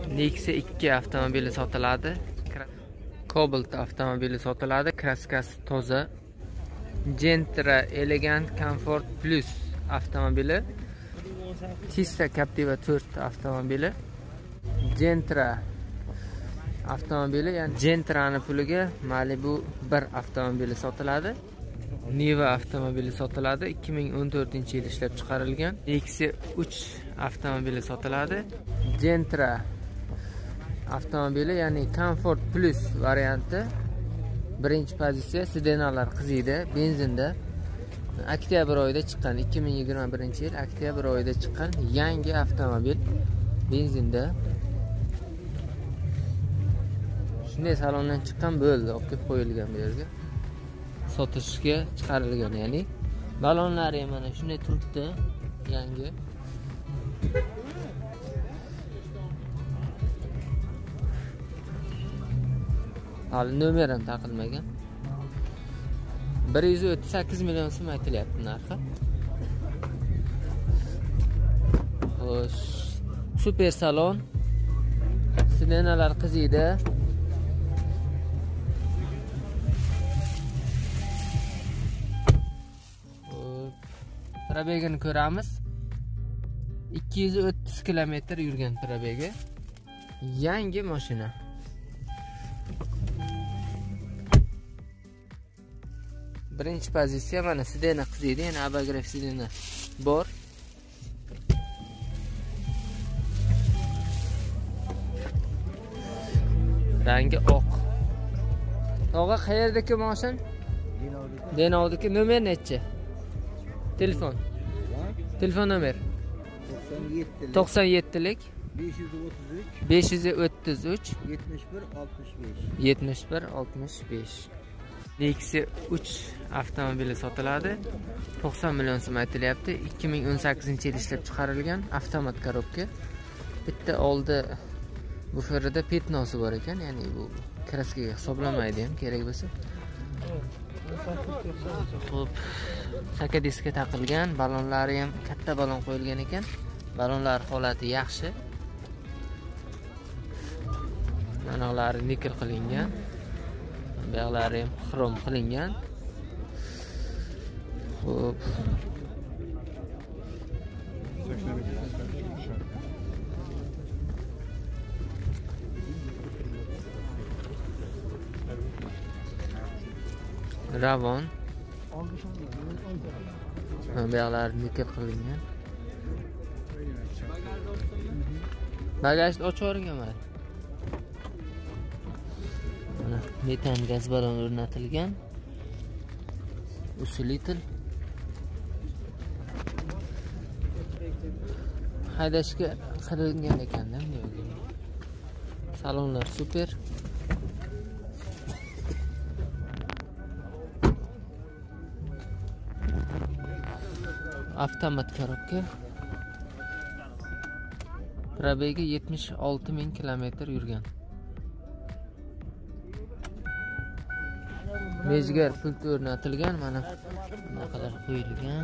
Nexia 2 avtomobili sotiladi. Cobalt avtomobili sotiladi. Kraskasi toza. Gentra Elegant Comfort Plus avtomobili. Tista Captiva 4 avtomobili. Gentra avtomobili, ya'ni Gentra'ning puliga Malibu 1 avtomobili sotiladi. Niva avtomobili sotiladi. 2014-yil ishlab chiqarilgan. Nexia 3 avtomobili sotiladi. Gentra avtomobili, ya'ni Comfort Plus varianti. Birinchi pozitsiya, sedanlar qiziydi, benzinda. Oktyabr oyida chiqqan, 2021-yil oktyabr oyida chiqqan yangi avtomobil, benzinda. Shunday salondan chiqqan bo'ldi, olib kelib qo'yilgan bu yerga. Sotishga chiqarilgan, ya'ni balonlari ham mana shunday turibdi, yangi. Hali nomer ham taqilmagan. 138 million so'm aytilyapti narxi. Xo'sh, super salon. Sidenalar qiziydi. Probegini ko'ramiz. 230 km yurgan probegi. Yangi mashina. Birinchi pozitsiya, mana sidena qiziydi, yana abagrev sidena bor. Rangi oq. Tog'a qayerdagi mashin? Denovdagi. Nomer nechi? Telefon. Telefon nomer 97lik 533 7165. Nexia 3 avtomobili sotiladi. 90 million so'm aytilyapti. 2018-yil ishlab chiqarilgan avtomat korobka. Bitta oldi buferida petnosi bor ekan, ya'ni bu kraskaga hisoblamaydi ham kerak bo'lsa. Xo'p, saka diskga taqilgan, balonlari ham katta balon qo'yilgan ekan. Balonlar holati yaxshi. Manaolari nikel qilingan. Bog'lari ham xrom qilingan. Xo'p. Ravon. Bog'lari nikel qilingan. Bagajni ochib o'rganman. Metan gaz baloni o'rnatilgan. Usilitil. Haydashga qilingan ekanda. Salonlar super. Avtomat korobka. Probegi 76.000 km yurgan. Mezgar pult o'rnatilgan, mana bunaqalar qo'yilgan.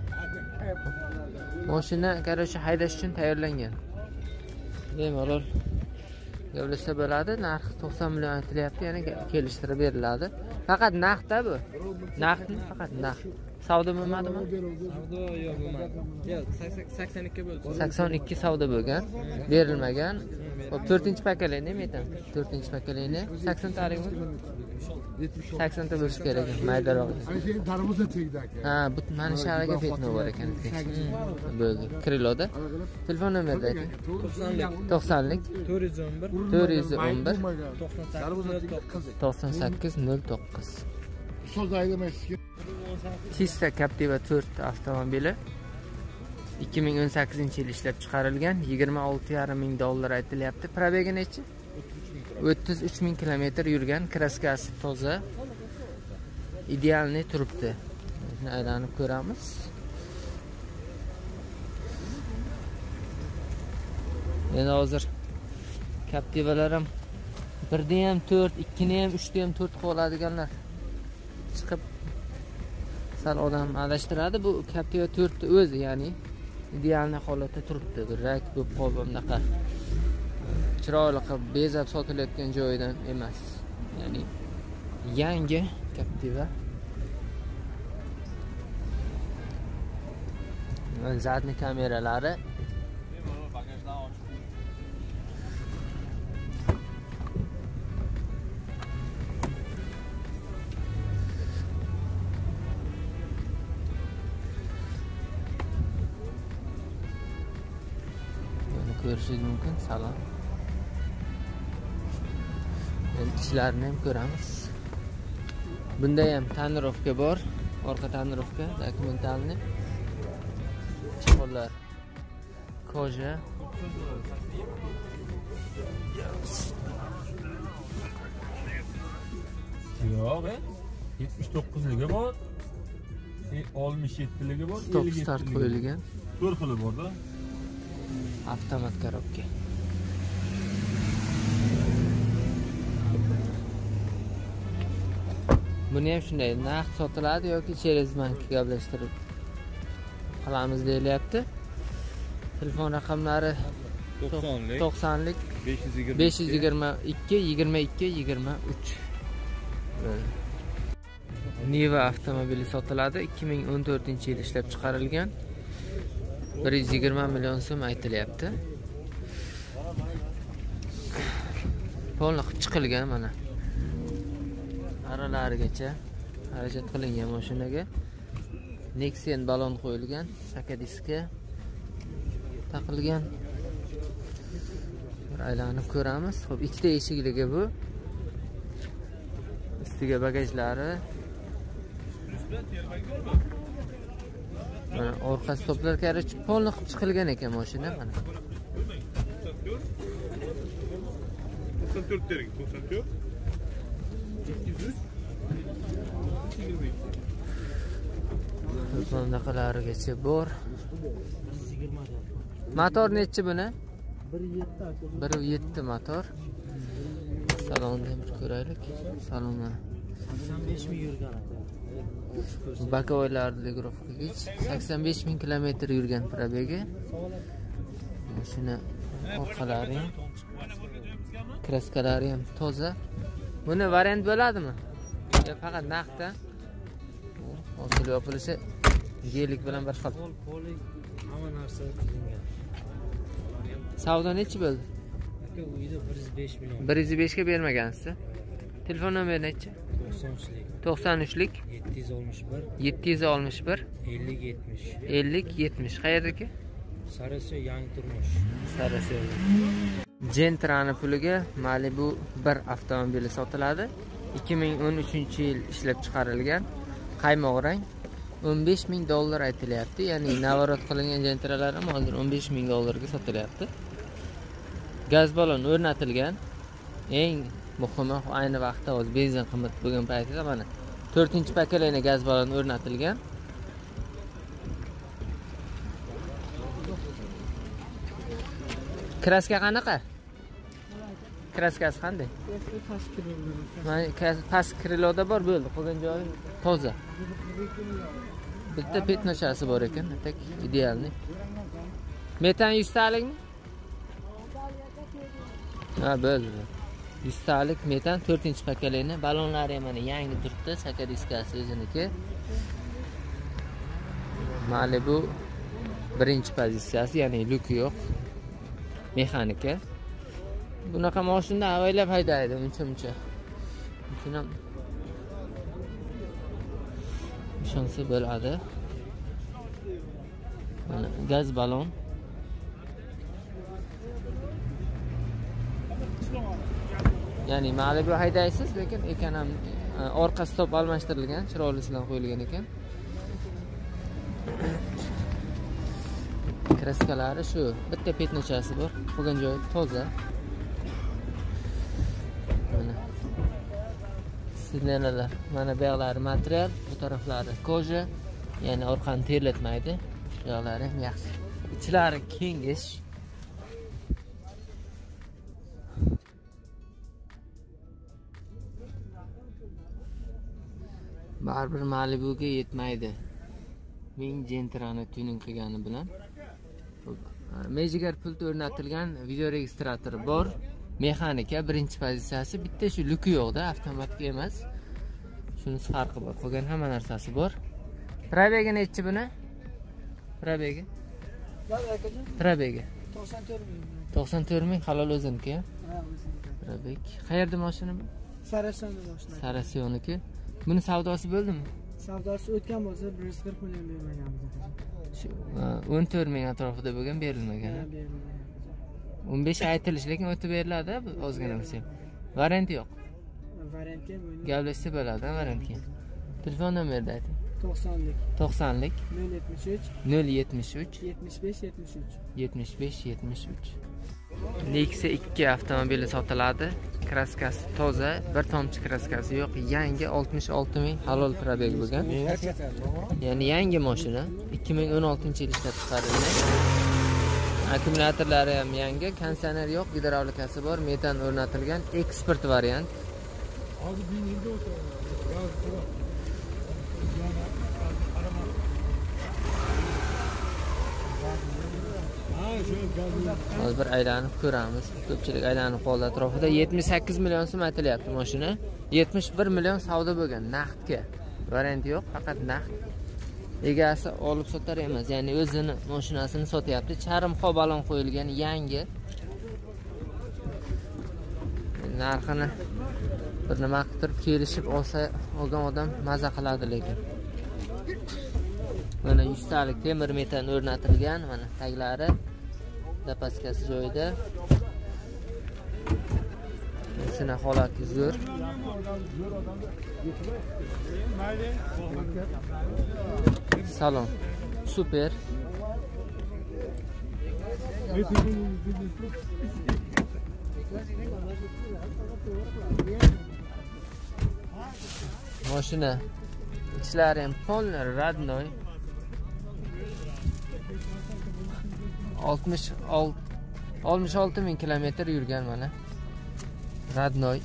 Mashina qarasha haydash uchun tayyorlangan. Bemalol yo'lasa bo'ladi. Narxi 90 million aytilyapti, ya'ni kelishtirib beriladi. Faqat naqdda bu. Naqdmi? Faqat naqd. Savdo bo'lmadimi? Savdo yo'q bo'lmadi. Yo'q, 82 bo'ldi. 82 savdo bo'lgan, berilmagan. Xo'p, 4-pokoleniya metan. 4-pokoleniya 80 tarixmi? 80 ta bo'lish kerak, maydaroq. Ha, bu mana shu yerga petno bor ekan. Bo'ldi. Kriloda. Telefon nomerda ayting. 90lik 411 9809. Tista Captiva 4 avtomobili 2018-yil ishlab chiqarilgan, 26,5 ming dollar aytilyapti. Probegi nechi? 33.000 km yurgan, kraskasi toza. Idealni turibdi. Shuni aylanib ko'ramiz. Endi hozir Captivalar ham 1da ham 4, 2ni ham 3da ham 4 qoladiganlar chiqib sal odam adashtiradi. Bu Captiva 4 o'zi, ya'ni idealni holatda turibdi. Bir rak bo'lib qolib bunaqa chiroyli qilib bezab sotilayotgan joyidan emas. Ya'ni yangi Captiva. Zadni kameralari. Ko'rishingiz mumkin. Salon. Endi ichlarini ham ko'ramiz. Bunda ham tonirovka bor. Orqa tonirovka, dokumentalni. Chiqollar. Koja. Yo'q, 79ligi bor. 67ligi bor. Stop start qo'yilgan. 4 xili bor-da. Avtomat korobka. Buni ham shunday naqd sotiladi yoki через bank gaplashtirib qilamiz deyilyapti. Telefon raqamlari 90lik 522 22 23. Niva avtomobili sotiladi. 2014-yil ishlab chiqarilgan. 120 million so'm aytilyapti. Polni qilib chiqilgan mana. Aralarigacha xarajat qilingan mashinaga. Nexen balon qo'yilgan, saka diska taqilgan. Bir aylanib ko'ramiz. Xo'p, ikkita eshikligi bu. Ustiga bagajlari. Mana orqa stoplar karich polni qilib chiqilgan ekan mashina mana. 94 dering, 94. 800. Bunaqalarigacha bor. Motor nechi buni? 1.7 motor. Salonni ham ko'raylik. Salonni 85 ming yurgan. Bakovoylarli guruhgich 85 ming kilometr yurgan probegi. Mashina orqalari ham, kraskalari ham toza. Buni variant bo'ladimi? Yo faqat naqdda. Ochilib yopilishi gelik bilan bir xil. Polik hamma narsa qilingan. Savdo nechi bo'ldi? Aka uyda 105 million. 105 ga bermagansiz. Telefon nomeri nechi? 93lik. 93lik 761 761 50 70. 50 70. Qayerdaki? Sarasiyo yangi turmush. Sarasiyo. Gentra'ni puliga Malibu 1 avtomobili sotiladi. 2013-yil ishlab chiqarilgan. Qaymoq rang. 15 ming dollar aytilyapti. Ya'ni navarot qilingan Gentra'lar ham hozir 15 ming dollarga sotilyapti. Gaz balon o'rnatilgan. Eng muhimi ayni vaqtda o'z benzin qimmat bo'lgan paytida mana 4-pokoleniya gaz balon o'rnatilgan. Kraska qanaqa? Kraskasi qanday? Past kriloda bor bo'ldi, qolgan joyi toza. Bitta petnochasi bor ekan, tak idealni. Metan 100 talikmi? Ha, bo'ldi. 100 talik metan 4-pokoleniya, balonlari ham mana yangi turibdi, saka diskasi o'ziniki. Malibu 1-pozitsiyasi, ya'ni luk yo'q. Mexanika. Bunaqa mashinani avaylab haydaydi, uncha-muncha. Uchun ham ishonsa bo'ladi. Mana gaz balon. Ya'ni Malibu haydaysiz, lekin ekan ham orqa stop almashtirilgan, chiroylisidan qo'yilgan ekan. Kraskalari shu, bitta petnochasi bor, qolgan joyi toza. Mana signallar, mana bu yoqlari material, bu taraflari koja, ya'ni orqani terlatmaydi. Bu yoqlari ham yaxshi. Ichlari kengish. Baribir Malibuga yetmaydi. Ming Gentra'ni tuning qilgani bilan. Mejigar pult o'rnatilgan video registratori bor. Mexanika birinchi pozitsiyasi, bitta shu luki yo'qda, avtomatik emas. Shunisi farqi bor. Qolgan hamma narsasi bor. Probegi nechi buni? Probegi? Probegi 94 ming, halol o'ziniki. Ha, o'ziniki. Probeg. Qayerda mashina bu? Sarasyonda mashina. Sarasyonniki. Buni savdosi bo'ldimi? Savdosi o'tgan bo'lsa 140 million bermaganmiz akajon. Shu 14 ming atrofida bo'lgan, berilmagan. 15 aytilish, lekin o'tib beriladi, ozgina bo'lsa. Variant yo'q. Variantga bo'ldi. Gaplashsa bo'ladi, variantga. Telefon nomerni ayting. 90lik 90lik 073 073 75 73. Nexia 2 avtomobili sotiladi. Kraskasi toza, bir tomchi kraskasi yo'q. Yangi 66 ming, halol probeg bo'lgan. Ya'ni yangi mashina 2016-yil ishlab chiqarilgan. Akkumulyatorlari ham yangi, konditsioner yo'q, gidravlikasi bor, metan o'rnatilgan, eksport variant. Hozir bir aylanib ko'ramiz. Ko'pchilik aylanib qoldi atrofida. 78 million so'm aytilyapti mashina. 71 million savdo bo'lgan naqdga. Variant yo'q, faqat naqd. Egasi olib sotar emas, ya'ni o'zini mashinasini sotyapti. Charmxo balon qo'yilgan, yangi. Narxini bir nima qilib kelishib olsa, olgan odam maza qiladi lekin. Mana 100 talik temir metan o'rnatilgan, mana taglari, zapaskasi joyida. Mashina holati zo'r. Salon super. Mashina ichlari ham polni radnoy. 66 ming kilometr yurgan mana. Radnoy.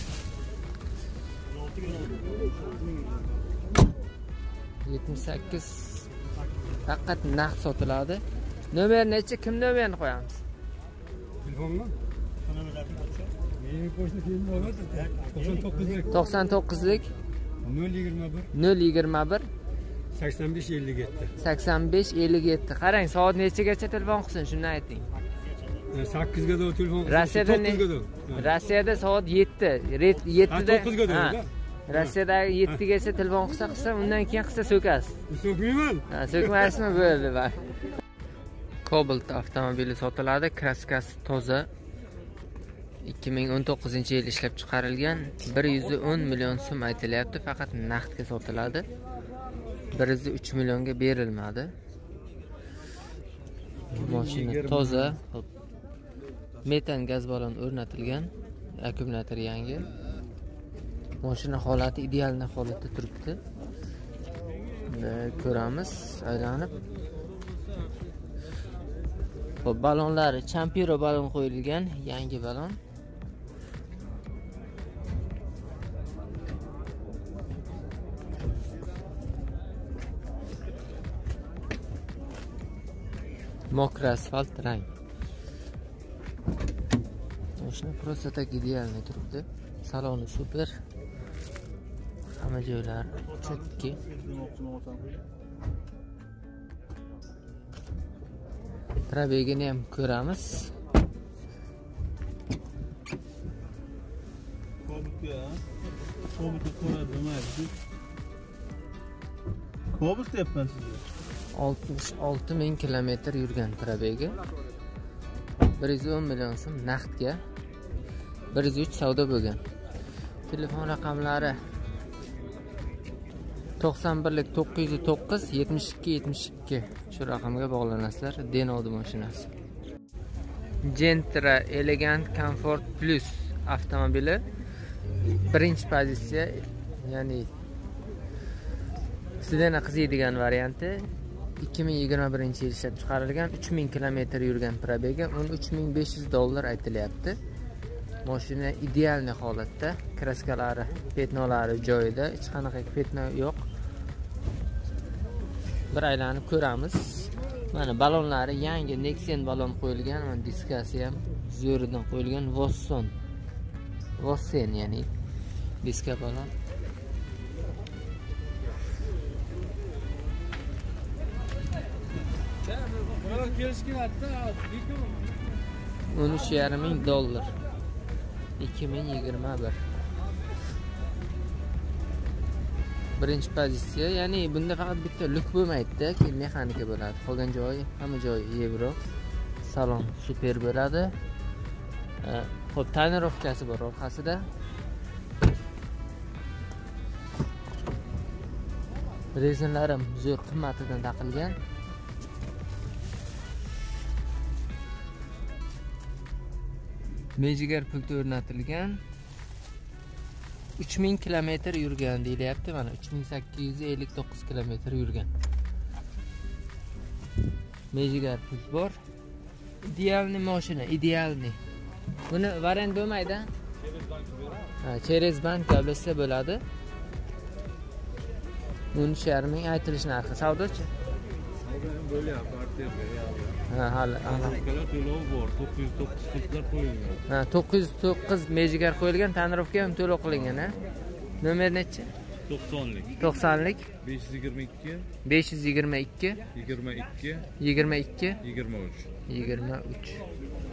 %78 faqat naqd sotiladi. Nomer necha? Kim nomerini qo'yamiz? Telefonmi? Mening qo'shni film bo'ladi. 99lik 021 85 57. 85 57. Qarang, soat nechagacha telefon qilsin, shuni ayting. 8 ga da telefon Rossiyada soat 7. 7da. 9 ga da. Rossiyadagi 7 gacha telefon qilsa, undan keyin qilsa so'kasiz. So'kmayman. Ha, so'kmaysizmi? Bo'ldi, bak. Cobalt avtomobili sotiladi, kraskasi toza. 2019-yil ishlab chiqarilgan, 110 million so'm aytilyapti, faqat naqdga sotiladi. 103 millionga berilmadi. Mashina toza. Metan gaz balon o'rnatilgan, akkumulyator yangi. Mashina holati ideal holatda turibdi. Ko'ramiz aylanib. Xo'p, balonlari Champiro balon qo'yilgan, yangi balon. Mokra asfalt rang. Mashina просто так idealni turibdi. Saloni super. Hamma joylari chotki. Probegini ham ko'ramiz. Cobalt deyapman sizga. 66 ming kilometr yurgan probegi. 110 million so'm naqdga. 103 savdo bo'lgan. Telefon raqamlari 91lik 909 72 72 shu raqamga bog'lanasizlar. Denodi mashinasi. Gentra Elegant Comfort Plus avtomobili birinchi pozitsiya, ya'ni sidana qiziydigan varianti. 2021-yil ishlab chiqarilgan, 3000 kilometr yurgan probegi, $13,500 aytilyapti. Mashina idealni holatda, kraskalari, petnolari joyida, hech qanaqa petno yo'q. Bir aylanib ko'ramiz. Mana balonlari yangi Nexen balon qo'yilgan, mana diskasi ham zo'ridan qo'yilgan Vosson. Vossen ya'ni diska balon. $13,500. 2021. Birinchi pozitsiya, ya'ni bunda faqat bitta luk bo'lmaydi-da, keyin mexanika bo'ladi. Qolgan joyi, hamma joyi Yevro. Salon super bo'ladi. Xo'p, tonirovkasi bor orqasida. Rezinlarim zo'r qimmatidan taqilgan. Mejigar pulti o'rnatilgan. 3000 kilometr yurgan deyilyapti. Mana 3859 kilometr yurgan. Mejigar pult bor. Idealni mashina, idealni. Buni variant bo'lmaydi. Через bank davlatsa bo'ladi. 13,5 aytilish narxi. Savdochi? Bo'lyapti, partiya beryapti. Ha, hali. To'lov bor, 909 pultlar qo'yilgan. Ha, 909 mejigar qo'yilgan, tonirovka ham to'lov qilingan, ha. Nomer nechi? 90lik. 90lik 522 522 22 22 23. 23.